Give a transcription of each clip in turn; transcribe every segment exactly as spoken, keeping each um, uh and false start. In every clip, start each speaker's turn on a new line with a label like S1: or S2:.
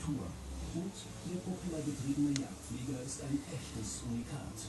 S1: Struktur. Und der propellergetriebene Jagdflieger ist ein echtes Unikat.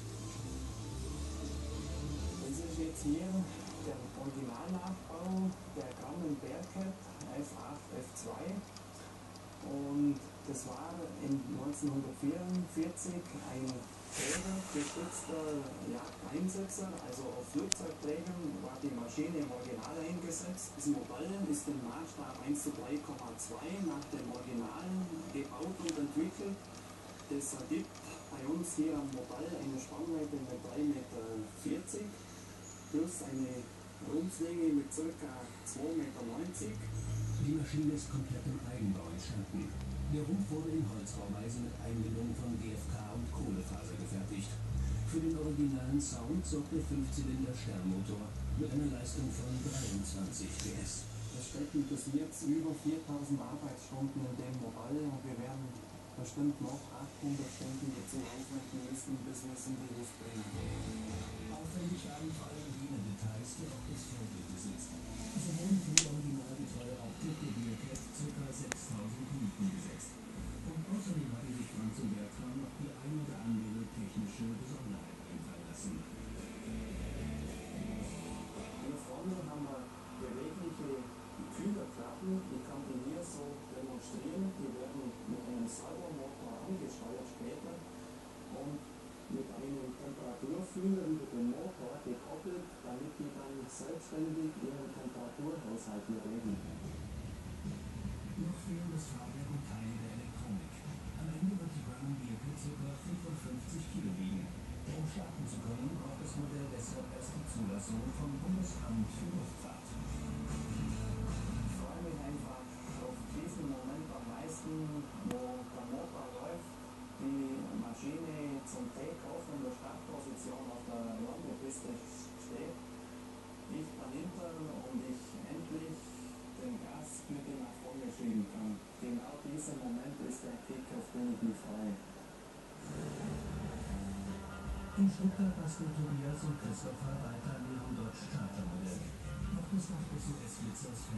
S2: Das ist jetzt hier der Originalnachbau der Garmin Bearcat F acht F zwei. Und das war in neunzehnhundertvierundvierzig ein trägergestützter Jagdeinsetzer, also auf Flugzeugträgern war die Maschine im Original eingesetzt. Das Modell ist im Maßstab eins zu drei Komma zwei nach dem Original gebaut und entwickelt. Das ergibt bei uns hier am Modell eine Spannweite mit drei Komma vierzig Meter plus eine Rumpflänge mit ca. zwei Komma neunzig Meter.
S1: Die Maschine ist komplett im Eigenbau entstanden. Der Rumpf wurde in Holzbauweise mit Einbindung von G F K und Kohlefaser gefertigt. Für den originalen Sound sorgt der Fünfzylinder-Sternmotor mit einer Leistung von dreiundzwanzig P S.
S2: Es stecken bis jetzt über viertausend Arbeitsstunden in dem Modell und wir werden bestimmt noch achthundert Stunden dazu aufwenden müssen, bis wir es in die Luft bringen.
S1: Aufwendig waren vor allem jene Details, die auch das Vorbild besitzt. So wurden für die originalgetreue Optik der Bearcat ca. sechstausend Newton gesetzt. Und außerdem hatte sich Franz und Bertram noch die ein oder andere technische Besonderheit einfallen lassen.
S2: Hier vorne haben wir bewegliche Kühlerklappen, die kann ich hier so demonstrieren. Die werden mit einem Servomotor angesteuert später und mit einem Temperaturfühler über den Motor gekoppelt, damit die dann selbstständig ihren Temperaturhaushalt hier regeln.
S1: Noch fehlen das Fahrwerk und Teile der Elektronik. Am Ende wird die Garmin Bearcat ca. fünfundfünfzig Kilo wiegen. Um starten zu können, braucht das Modell deshalb erst die Zulassung vom Bundesamt für Luftfahrt.
S2: Ich freue mich einfach auf diesen Moment am meisten, wo der Motor läuft, die Maschine zum Takeoff in der Startposition auf der Landepiste steht, ich dahinter und ich endlich den Gas mit ihm nach vorne schieben kann. Genau dieser Moment ist der Kick, auf den ich mich freue.
S1: In Stuttgart basteln Tobias und Christopher weiter an ihrem Dodge Charger Modell. Doch das Dach des U S-Blitzers